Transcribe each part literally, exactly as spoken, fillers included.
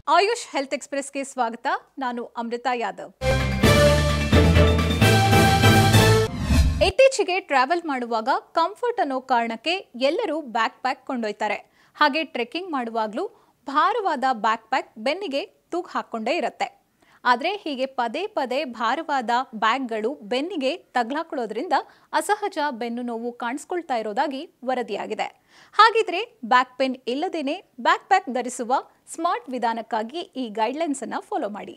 AYUSH health ಎಕ್ಸ್‌ಪ್ರೆಸ್‌ಗೆ ಸ್ವಾಗತ. ನಾನು ಅಮೃತಾ ಯಾದವ್. ಇತ್ತೀಚೆಗೆ ಟ್ರಾವೆಲ್ ಮಾಡುವಾಗ ಕಂಫರ್ಟ್ ಅನ್ನೋ ಕಾರಣಕ್ಕೆ ಎಲ್ಲರೂ ಬ್ಯಾಕ್ ಪ್ಯಾಕ್ ಕೊಂಡೊಯ್ತಾರೆ. ಹಾಗೆ ಟ್ರೆಕ್ಕಿಂಗ್ ಮಾಡುವಾಗಲೂ ಭಾರವಾದ ಬ್ಯಾಕ್ ಪ್ಯಾಕ್ ಬೆನ್ನಿಗೆ ತೂಗು ಹಾಕೊಂಡೇ ಇರುತ್ತೆ. ಆದರೆ ಹೀಗೆ ಪದೇ ಪದೇ ಭಾರವಾದ ಬ್ಯಾಗ್ಗಳು ಬೆನ್ನಿಗೆ ತಗಲಾಕೊಳ್ಳೋದ್ರಿಂದ ಅಸಹಜ ಬೆನ್ನು ನೋವು ಕಾಣಿಸ್ಕೊಳ್ತಾ ಇರೋದಾಗಿ ವರದಿಯಾಗಿದೆ. ಹಾಗಿದ್ರೆ ಬ್ಯಾಕ್ ಪೇನ್ ಇಲ್ಲದೇನೆ ಬ್ಯಾಕ್ ಪ್ಯಾಕ್ ಧರಿಸುವ ಸ್ಮಾರ್ಟ್ ವಿಧಾನಕ್ಕಾಗಿ ಈ ಗೈಡ್ಲೈನ್ಸ್ ಅನ್ನು ಫಾಲೋ ಮಾಡಿ.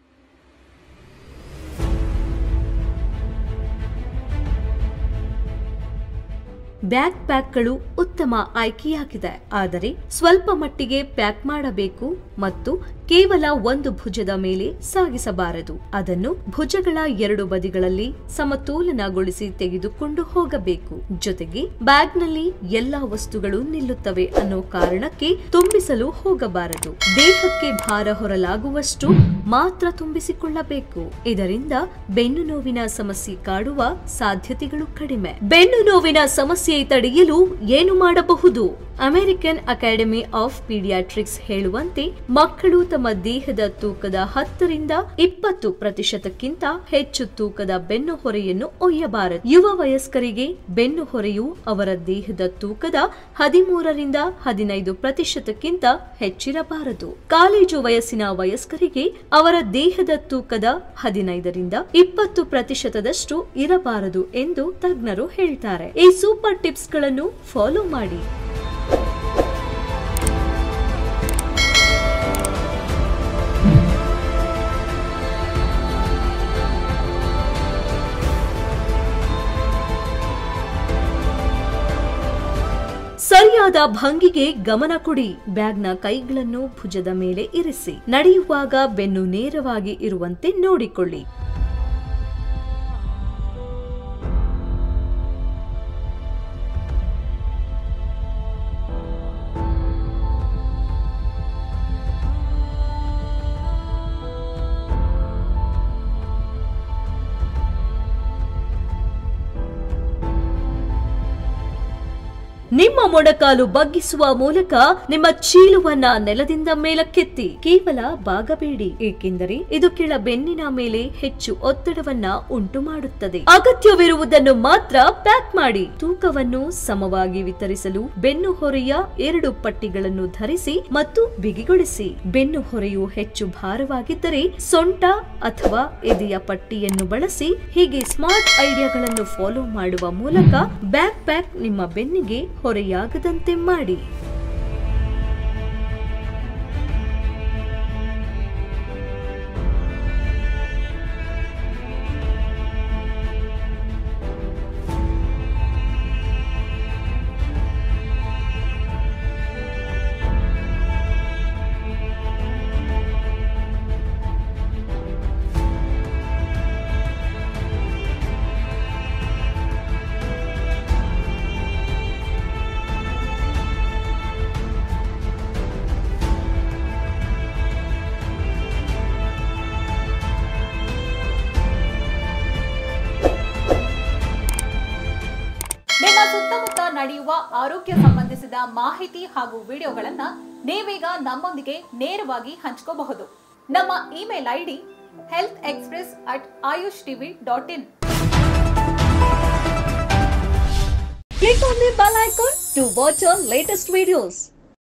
ಬ್ಯಾಕ್ ಪ್ಯಾಕ್ಗಳು ಉತ್ತಮ ಆಯ್ಕೆಯಾಗಿದೆ. ಆದರೆ ಸ್ವಲ್ಪ ಮಟ್ಟಿಗೆ ಪ್ಯಾಕ್ ಮಾಡಬೇಕು ಮತ್ತು ಕೇವಲ ಒಂದು ಭುಜದ ಮೇಲೆ ಸಾಗಿಸಬಾರದು. ಅದನ್ನು ಭುಜಗಳ ಎರಡು ಬದಿಗಳಲ್ಲಿ ಸಮತೋಲನಗೊಳಿಸಿ ತೆಗೆದುಕೊಂಡು ಹೋಗಬೇಕು. ಜೊತೆಗೆ ಬ್ಯಾಗ್ನಲ್ಲಿ ಎಲ್ಲಾ ವಸ್ತುಗಳು ನಿಲ್ಲುತ್ತವೆ ಅನ್ನೋ ಕಾರಣಕ್ಕೆ ತುಂಬಿಸಲು ಹೋಗಬಾರದು. ದೇಹಕ್ಕೆ ಭಾರ ಹೊರಲಾಗುವಷ್ಟು ಮಾತ್ರ ತುಂಬಿಸಿಕೊಳ್ಳಬೇಕು. ಇದರಿಂದ ಬೆನ್ನು ನೋವಿನ ಸಮಸ್ಯೆ ಕಾಡುವ ಸಾಧ್ಯತೆಗಳು ಕಡಿಮೆ. ಬೆನ್ನು ನೋವಿನ ಸಮಸ್ಯೆ ತಡೆಯಲು ಏನು ಮಾಡಬಹುದು? ಅಮೆರಿಕನ್ ಅಕಾಡೆಮಿ ಆಫ್ ಪೀಡಿಯಾಟ್ರಿಕ್ಸ್ ಹೇಳುವಂತೆ ಮಕ್ಕಳು ತಮ್ಮ ದೇಹದ ತೂಕದ ಹತ್ತರಿಂದ ಇಪ್ಪತ್ತು ಪ್ರತಿಶತಕ್ಕಿಂತ ಹೆಚ್ಚು ತೂಕದ ಬೆನ್ನು ಹೊರೆಯನ್ನು ಒಯ್ಯಬಾರದು. ಯುವ ವಯಸ್ಕರಿಗೆ ಬೆನ್ನು ಹೊರೆಯು ಅವರ ದೇಹದ ತೂಕದ ಹದಿಮೂರರಿಂದ ಹದಿನೈದು ಪ್ರತಿಶತಕ್ಕಿಂತ ಹೆಚ್ಚಿರಬಾರದು. ಕಾಲೇಜು ವಯಸ್ಸಿನ ವಯಸ್ಕರಿಗೆ ಅವರ ದೇಹದ ತೂಕದ ಹದಿನೈದರಿಂದ ಇಪ್ಪತ್ತು ಪ್ರತಿಶತದಷ್ಟು ಇರಬಾರದು ಎಂದು ತಜ್ಞರು ಹೇಳ್ತಾರೆ. ಈ ಸೂಪರ್ ಟಿಪ್ಸ್ ಗಳನ್ನು ಫಾಲೋ ಮಾಡಿ. ಸರಿಯಾದ ಭಂಗಿಗೆ ಗಮನ ಕೊಡಿ. ಬ್ಯಾಗ್ನ ಕೈಗಳನ್ನು ಭುಜದ ಮೇಲೆ ಇರಿಸಿ. ನಡೆಯುವಾಗ ಬೆನ್ನು ನೇರವಾಗಿ ಇರುವಂತೆ ನೋಡಿಕೊಳ್ಳಿ. ನಿಮ್ಮ ಮೊಣಕಾಲು ಬಗ್ಗಿಸುವ ಮೂಲಕ ನಿಮ್ಮ ಚೀಲವನ್ನ ನೆಲದಿಂದ ಮೇಲಕ್ಕೆತ್ತಿ. ಕೇವಲ ಬಾಗಬೇಡಿ, ಏಕೆಂದರೆ ಇದು ಕೆಳ ಬೆನ್ನಿನ ಮೇಲೆ ಹೆಚ್ಚು ಒತ್ತಡವನ್ನ ಉಂಟು ಮಾಡುತ್ತದೆ. ಅಗತ್ಯವಿರುವುದನ್ನು ಮಾತ್ರ ಪ್ಯಾಕ್ ಮಾಡಿ. ತೂಕವನ್ನು ಸಮವಾಗಿ ವಿತರಿಸಲು ಬೆನ್ನು ಹೊರೆಯ ಎರಡು ಪಟ್ಟಿಗಳನ್ನು ಧರಿಸಿ ಮತ್ತು ಬಿಗಿಗೊಳಿಸಿ. ಬೆನ್ನು ಹೊರೆಯು ಹೆಚ್ಚು ಭಾರವಾಗಿದ್ದರೆ ಸೊಂಟ ಅಥವಾ ಎದೆಯ ಪಟ್ಟಿಯನ್ನು ಬಳಸಿ. ಹೀಗೆ ಸ್ಮಾರ್ಟ್ ಐಡಿಯಾಗಳನ್ನು ಫಾಲೋ ಮಾಡುವ ಮೂಲಕ ಬ್ಯಾಕ್ ಪ್ಯಾಕ್ ನಿಮ್ಮ ಬೆನ್ನಿಗೆ ಹೊರೆಯಾಗದಂತೆ ಮಾಡಿ. ನಿಮ್ಮ ಸುತ್ತಮುತ್ತ ನಡೆಯುವ ಆರೋಗ್ಯ ಸಂಬಂಧಿಸಿದ ಮಾಹಿತಿ ಹಾಗೂ ವಿಡಿಯೋಗಳನ್ನ ನೀವೀಗ ನಮ್ಮೊಂದಿಗೆ ನೇರವಾಗಿ ಹಂಚಿಕೊಳ್ಳಬಹುದು. ನಮ್ಮ email ID health express at Ayush TV dot in. Click on the bell icon to watch our latest videos.